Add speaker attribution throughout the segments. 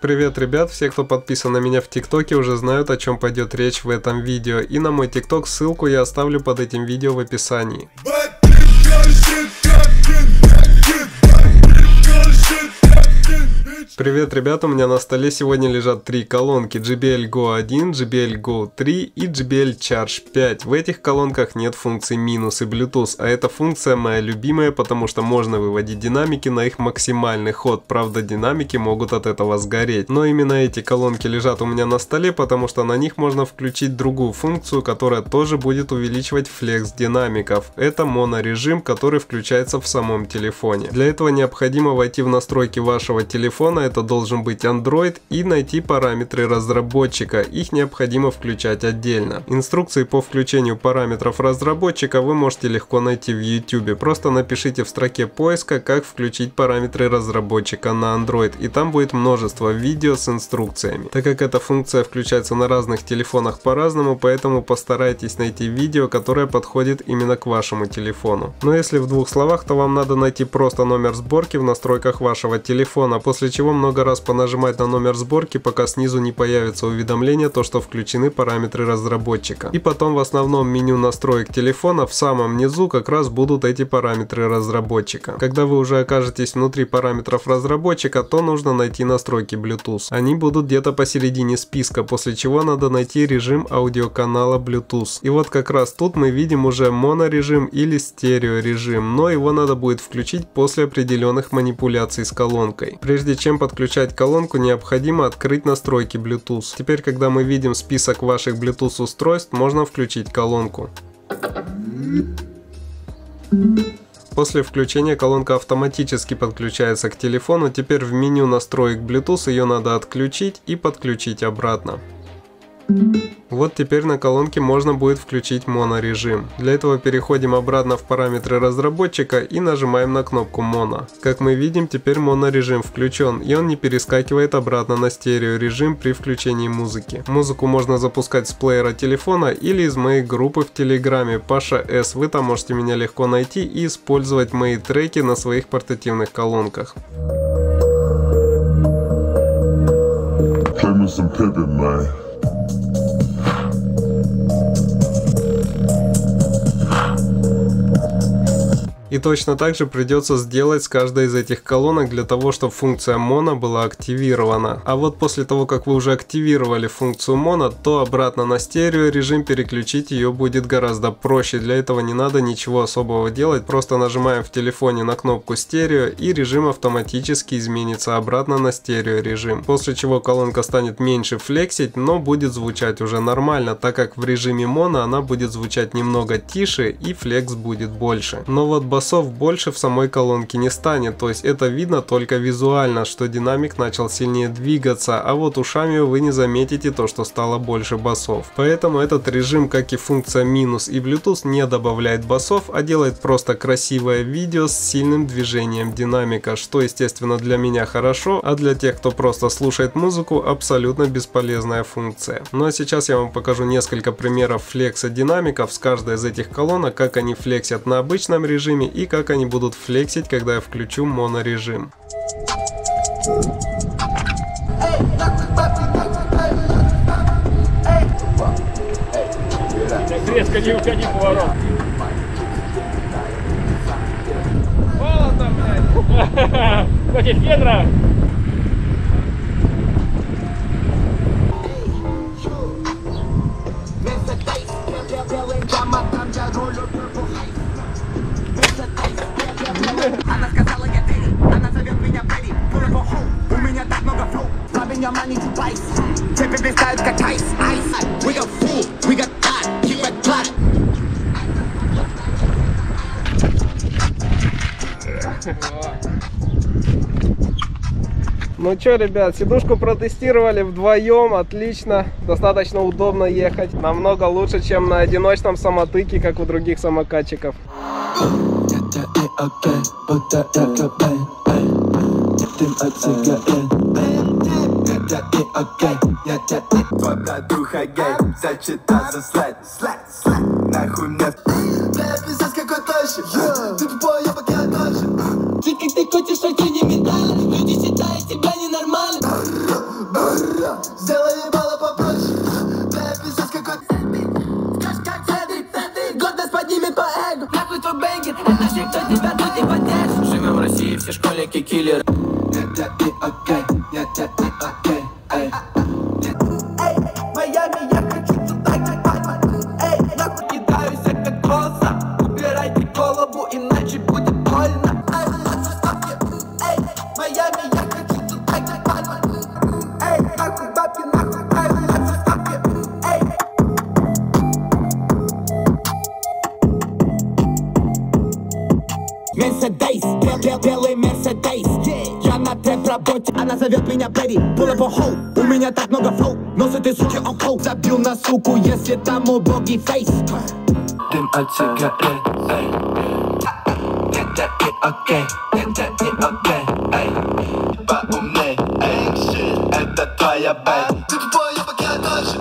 Speaker 1: Привет, ребят, все, кто подписан на меня в ТикТоке, уже знают, о чем пойдет речь в этом видео. И на мой ТикТок ссылку я оставлю под этим видео в описании. Привет, ребята, у меня на столе сегодня лежат три колонки: JBL Go 1, JBL Go 3 и JBL Charge 5. В этих колонках нет функции минус и Bluetooth, а эта функция моя любимая, потому что можно выводить динамики на их максимальный ход. Правда, динамики могут от этого сгореть. Но именно эти колонки лежат у меня на столе, потому что на них можно включить другую функцию, которая тоже будет увеличивать флекс динамиков. Это монорежим, который включается в самом телефоне. Для этого необходимо войти в настройки вашего телефона, это должен быть Android, и найти параметры разработчика. Их необходимо включать отдельно. Инструкции по включению параметров разработчика вы можете легко найти в YouTube. Просто напишите в строке поиска, как включить параметры разработчика на Android, и там будет множество видео с инструкциями. Так как эта функция включается на разных телефонах по-разному, поэтому постарайтесь найти видео, которое подходит именно к вашему телефону. Но если в двух словах, то вам надо найти просто номер сборки в настройках вашего телефона, после чего много раз понажимать на номер сборки, пока снизу не появится уведомление, то что включены параметры разработчика. И потом в основном меню настроек телефона в самом низу как раз будут эти параметры разработчика. Когда вы уже окажетесь внутри параметров разработчика, то нужно найти настройки Bluetooth. Они будут где-то посередине списка, после чего надо найти режим аудиоканала Bluetooth. И вот как раз тут мы видим уже монорежим или стереорежим, но его надо будет включить после определенных манипуляций с колонкой. Прежде чем подключать колонку, необходимо открыть настройки Bluetooth. Теперь, когда мы видим список ваших Bluetooth устройств, можно включить колонку. После включения колонка автоматически подключается к телефону. Теперь в меню настроек Bluetooth ее надо отключить и подключить обратно. Вот теперь на колонке можно будет включить монорежим. Для этого переходим обратно в параметры разработчика и нажимаем на кнопку моно. Как мы видим, теперь монорежим включен, и он не перескакивает обратно на стереорежим при включении музыки. Музыку можно запускать с плеера телефона или из моей группы в Телеграме Паша С. Вы там можете меня легко найти и использовать мои треки на своих портативных колонках. И точно так же придется сделать с каждой из этих колонок для того, чтобы функция моно была активирована. А вот после того, как вы уже активировали функцию моно, то обратно на стерео режим переключить ее будет гораздо проще. Для этого не надо ничего особого делать, просто нажимаем в телефоне на кнопку стерео, и режим автоматически изменится обратно на стерео режим. После чего колонка станет меньше флексить, но будет звучать уже нормально, так как в режиме моно она будет звучать немного тише и флекс будет больше. Но вот басов больше в самой колонке не станет, то есть это видно только визуально, что динамик начал сильнее двигаться, а вот ушами вы не заметите то, что стало больше басов. Поэтому этот режим, как и функция минус и Bluetooth, не добавляет басов, а делает просто красивое видео с сильным движением динамика, что естественно для меня хорошо, а для тех, кто просто слушает музыку, абсолютно бесполезная функция. Ну а сейчас я вам покажу несколько примеров флекса динамиков с каждой из этих колонок, как они флексят на обычном режиме и как они будут флексить, когда я включу монорежим.
Speaker 2: Резко не уходи, поворот. Холодно, блядь. Хочешь ветра?
Speaker 3: Она сказала, я Дэри, она зовет меня Бэри. У меня так много флоу, loving your money to vice. Теперь блистают как айс, айс. We got fool, we got plot, keep it plot.
Speaker 1: Ну чё, ребят, сидушку протестировали вдвоем, отлично, достаточно удобно ехать, намного лучше, чем на одиночном самотыке, как у других самокатчиков.
Speaker 3: Жить как ты хочешь, а ты не медаль. Люди считают тебя ненормально. Сделай ебало попроще. Бля, пиздец какой-то. Скажешь, как Цедрик. Гордость поднимет по эго. Нахуй твой бэнгер. Это же кто тебя тут не поддержит. Живем в России, все школьники киллеры. Нет, я не окей. Нет, я не окей. Эй, Майами, я хочу туда, как Пальма. Эй, нахуй кидаюсь, как коса. Убирайте голову, иначе будет больно. Эй, Майами, я хочу туда, как Пальма. Эй, нахуй бабки, нахуй правильно, заставки. Эй. Мерседес, белый Мерседес. Я на тэп-работе, она зовет меня Бэри. Pull up a hole, у меня так много флоу. Но с этой суки он коу. Забил на суку, если там убогий фейс. Дым от сигарет, эй. Это не окей, это не окей, эй. Поумней, эй, shit, это твоя бэй. Ты тупой, я пока дальше.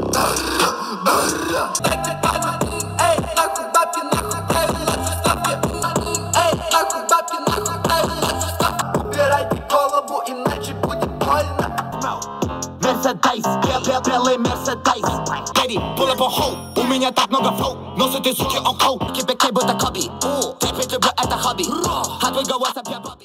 Speaker 3: Эй, нахуй бабки, нахуй правильно, заставки. Эй, нахуй бабки, нахуй правильно, заставки. Убирайте голову, иначе будет больно. Мерседес, белый Мерседес. Бэри, pull up a hole, у меня так много флоу. Но с этой суки он коу. Кипекей будто Коби. Терпеть люблю, это хобби. А твой голос я Бобби.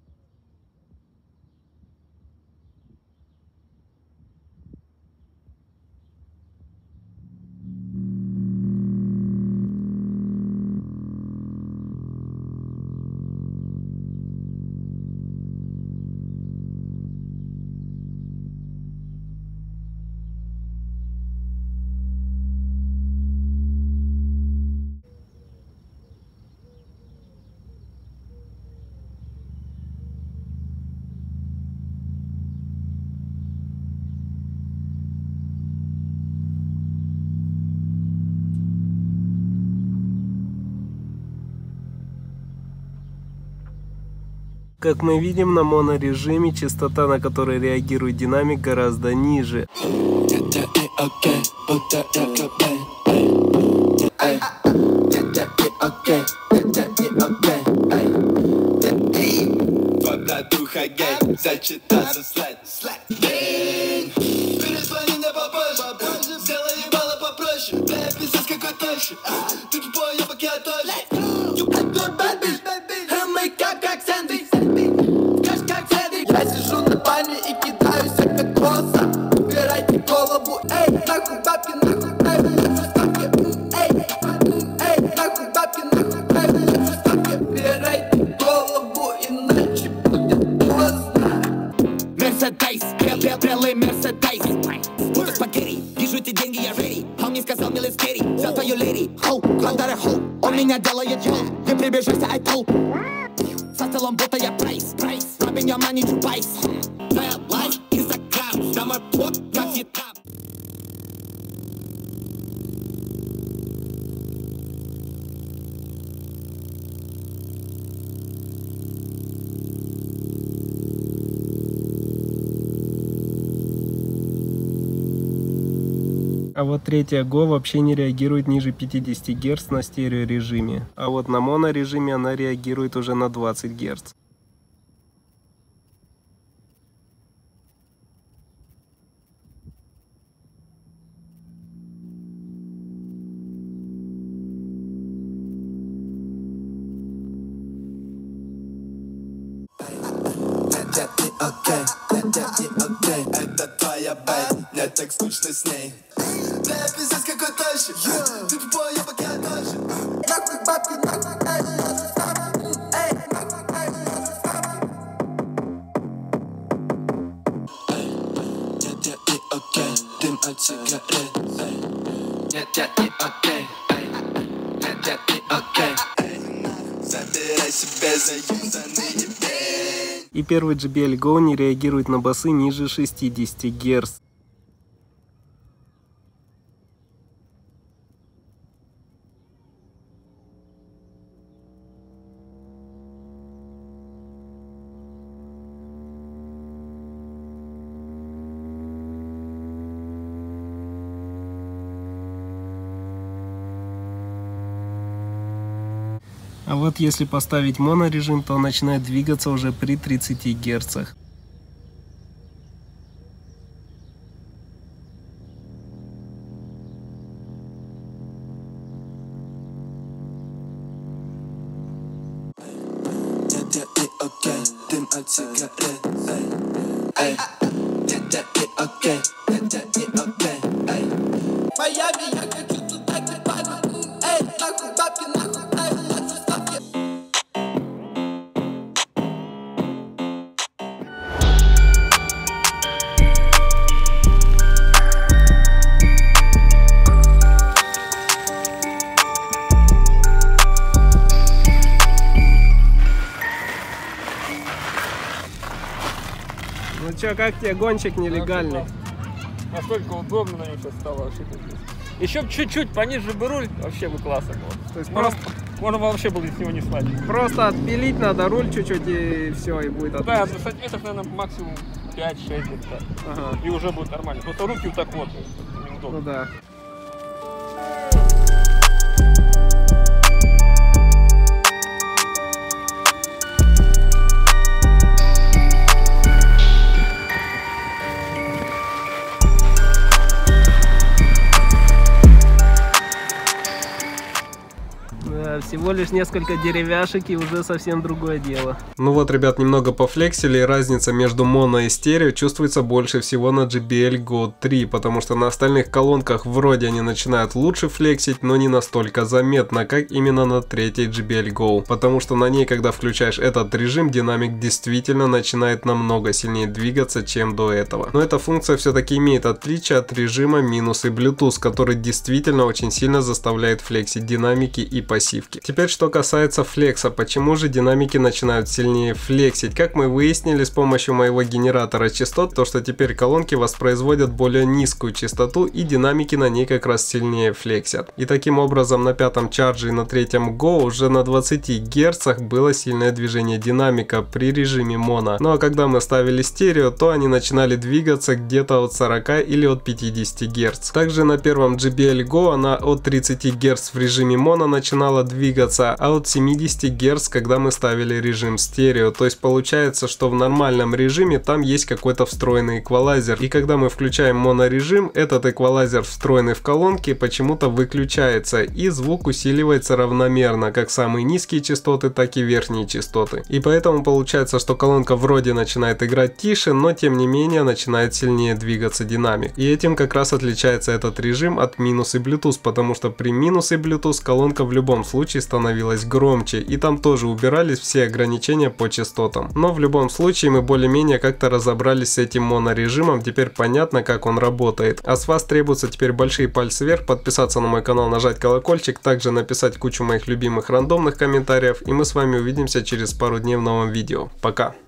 Speaker 1: Как мы видим, на монорежиме частота, на которой реагирует динамик, гораздо ниже.
Speaker 3: Перезвони мне попозже. Сделай ебало попроще. Бля, пиздец какой тощий. Ты тупой, я пока дальше. Bad bitch, мы как сэндвич. Скажешь, как Цедрик. Я сижу на пальме и кидаюсь, как коса. Убирайте голову, эй, нахуй бабки, нахуй правильно, заставки. Эй, нахуй бабки, нахуй правильно, заставки. Убирайте голову, иначе будет поздно. Мерседес, белый Мерседес. Буду спагетти, вижу эти деньги, я ready. Он мне сказал, мне let's get it. За твою леди, хоу, квадары хоу. Он меня делает чел, не приближайся, I told. За столом будто я прайс. Rubbing your money to vice. Твоя life is a crap. За мой пот, как Вьетнам.
Speaker 1: А вот третья Go вообще не реагирует ниже 50 Гц на стереорежиме. А вот на монорежиме она реагирует уже на 20 Гц.
Speaker 3: Это твоя бэй, мне так скучно с ней. Бля, пиздец какой тощий. Ты тупой, я пока дальше. Нахуй бабки, нахуй правильно, заставки. Эй, нахуй правильно, заставки. Нет, я не окей, дым от сигарет. Нет, я не окей, нет, я не окей. Забирай себе заюзанные бей.
Speaker 1: И первый JBL Go не реагирует на басы ниже 60 Гц. А вот если поставить монорежим, то он начинает двигаться уже при 30 Гц.
Speaker 3: окей, дым от сигарет, эй, эй, это не окей, это не окей, эй. Майами, я хочу туда, где падаю, эй, нахуй бабки, нахуй, эй, лучше ставки.
Speaker 1: Ну чё, как тебе гонщик нелегальный?
Speaker 2: Настолько удобно на нем сейчас стало ошибаться. Еще б чуть-чуть пониже бы руль, вообще бы классно было.
Speaker 1: То есть
Speaker 2: Можно вообще было с него не слать.
Speaker 1: просто отпилить надо руль чуть-чуть и все, и будет
Speaker 2: Да,
Speaker 1: отлично.
Speaker 2: сантиметров, наверное, максимум 5-6 где-то.
Speaker 1: Ага.
Speaker 2: И уже будет нормально. Просто руки вот так вот. Неудобно.
Speaker 1: Ну да. Всего лишь несколько деревяшек и уже совсем другое дело. Ну вот, ребят, немного пофлексили, и разница между моно и стерео чувствуется больше всего на JBL Go 3, потому что на остальных колонках вроде они начинают лучше флексить, но не настолько заметно, как именно на третьей JBL Go, потому что на ней, когда включаешь этот режим, динамик действительно начинает намного сильнее двигаться, чем до этого. Но эта функция все-таки имеет отличие от режима минус и Bluetooth, который действительно очень сильно заставляет флексить динамики и пассивки. Теперь, что касается флекса, почему же динамики начинают сильнее флексить? Как мы выяснили с помощью моего генератора частот, то что теперь колонки воспроизводят более низкую частоту и динамики на ней как раз сильнее флексят. И таким образом на пятом чарже и на третьем Go уже на 20 Гц было сильное движение динамика при режиме моно. Ну а когда мы ставили стерео, то они начинали двигаться где-то от 40 или от 50 Гц. Также на первом JBL Go она от 30 Гц в режиме моно начинала двигаться, а от 70 Гц, когда мы ставили режим стерео. То есть получается, что в нормальном режиме там есть какой-то встроенный эквалайзер. И когда мы включаем монорежим, этот эквалайзер, встроенный в колонке, почему-то выключается, и звук усиливается равномерно, как самые низкие частоты, так и верхние частоты. И поэтому получается, что колонка вроде начинает играть тише, но тем не менее начинает сильнее двигаться динамик. И этим как раз отличается этот режим от минус и Bluetooth, потому что при минус и Bluetooth колонка в любом случае становилась громче, и там тоже убирались все ограничения по частотам. Но в любом случае мы более-менее как-то разобрались с этим монорежимом, теперь понятно, как он работает. А с вас требуется теперь большие пальцы вверх, подписаться на мой канал, нажать колокольчик, также написать кучу моих любимых рандомных комментариев, и мы с вами увидимся через пару дней в новом видео. Пока!